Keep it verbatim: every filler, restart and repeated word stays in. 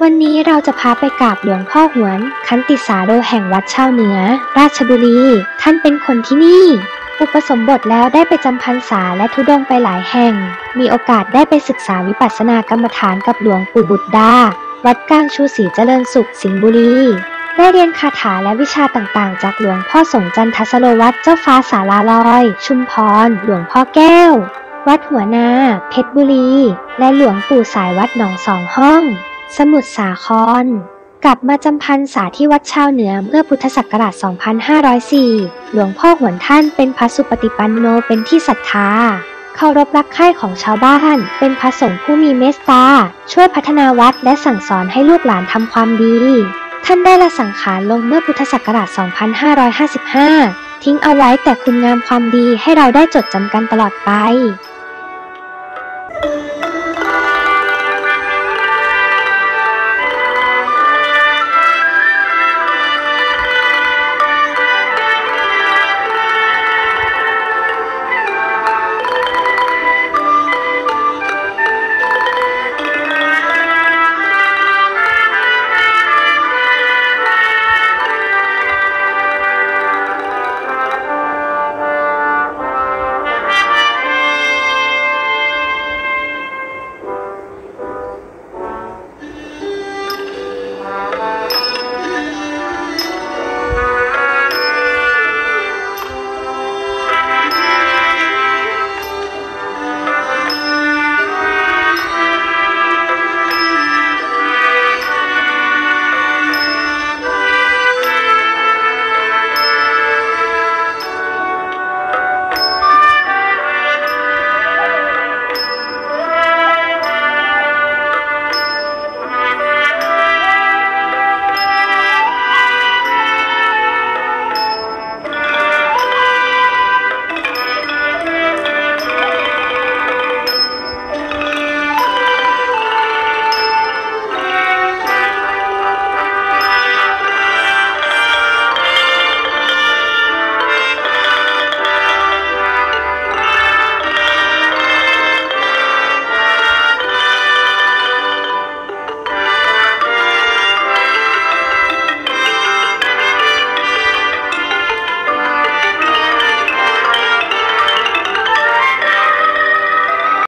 วันนี้เราจะพาไปกราบหลวงพ่อหวนขันติสาโรแห่งวัดชาวเหนือราชบุรีท่านเป็นคนที่นี่อุปสมบทแล้วได้ไปจำพรรษาและธุดงค์ไปหลายแห่งมีโอกาสได้ไปศึกษาวิปัสสนากรรมฐานกับหลวงปู่บุตรดาวัดกลางชูศรีเจริญสุขสิงห์บุรีได้เรียนคาถาและวิชาต่างๆจากหลวงพ่อสงจันทสโรวัตรเจ้าฟ้าสาราลอยชุมพรหลวงพ่อแก้ววัดหัวนาเพชรบุรีและหลวงปู่สายวัดหนองสองห้องสมุทรสาครกลับมาจำพรรษาที่วัดชาวเหนือเมื่อพุทธศักราช สองพันห้าร้อยสี่ หลวงพ่อหวนท่านเป็นพระสุปฏิปันโนเป็นที่ศรัทธาเคารพรักใคร่ของชาวบ้านเป็นพระสงฆ์ผู้มีเมตตาช่วยพัฒนาวัดและสั่งสอนให้ลูกหลานทำความดีท่านได้ละสังขารลงเมื่อพุทธศักราช สองพันห้าร้อยห้าสิบห้า ทิ้งเอาไว้แต่คุณงามความดีให้เราได้จดจำกันตลอดไป